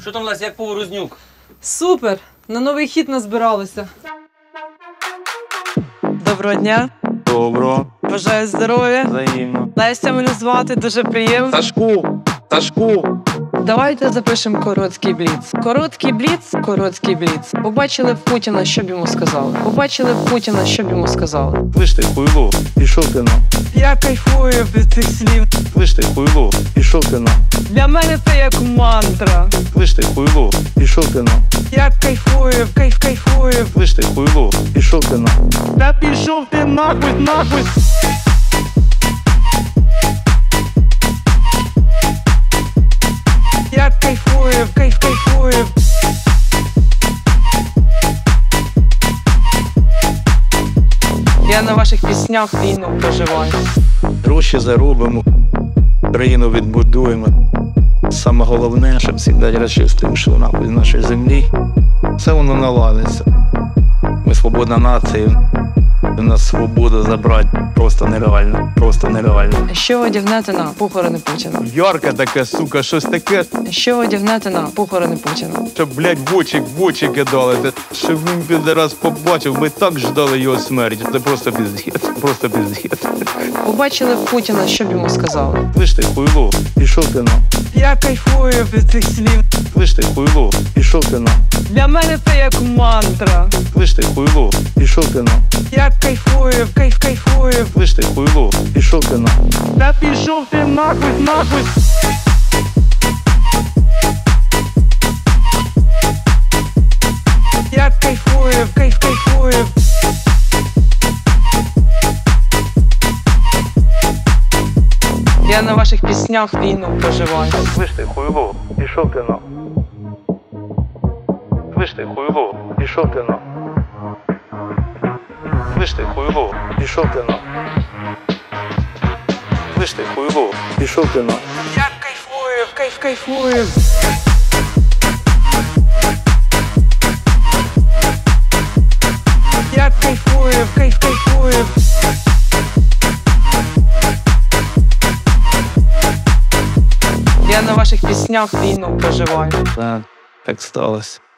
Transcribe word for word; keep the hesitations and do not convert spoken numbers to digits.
Що там, Лесь, як Поворознюк? Супер! На новий хіт назбиралися. Доброго дня. Добро. Бажаю здоров'я. Взаємно. Леся мене звати, дуже приємно. Сашку. Сашку. Давайте запишемо короткий бліц. Короткий бліц, короткий бліц. Побачили б Путіна, що б йому сказали. Побачили б Путіна, що б йому сказали. Слиш ти, хуйло, пішов ти на. Я кайфую від цих слів. Слиш ти, хуйло, пішов ти на. Для мене це як мантра. Слиш ти, хуйло, пішов ти на. Я кайфую, кайф, кайфую. Слиш ти, хуйло, пішов ти на. Та пішов ти нахуй, нахуй. Я кайфую, кайф, кайфую. Я на ваших піснях війну проживаю. Гроші заробимо, країну відбудуємо. Саме головне, щоб завжди розчистимо, що нахуй з нашої землі. Все воно наладиться. Ми свободна нація. У нас свободу забрати просто нереально, просто нереально. Що одягнете на похорони Путіна? Ярка така, сука, щось таке, Що одягнете на похорони Путіна? щоб, блядь, в очі, в очі кидали. Та щоб він підраз побачив, ми так ждали його смерті. Це просто піздець, просто піздець. Побачили б Путіна, що б йому сказали. Слиш ти, хуйло, пішов ти на. Я кайфую від цих слів. Слиш ти, хуйло, пішов ти на. Для мене це як мантра. Слиш ти, хуйло, пішов ти на. Я кайфую, кайф, кайфую. Слиш ти, хуйло, пішов ти на. Та пішов ти нахуй, нахуй. Я кайфую, кайф, кайфую. Я на ваших піснях війну проживаю. Слиш ти, хуйло, пішов ти на. Слиш ти, хуйло, пішов ти на. Слиш ти, хуйло, пішов ти на. Слиш ти, хуйло, пішов ти на. Я кайфую, кайф, кайфую. Я кайфую, кайф, кайфую. Я на ваших піснях війну проживаю. Так, так сталося.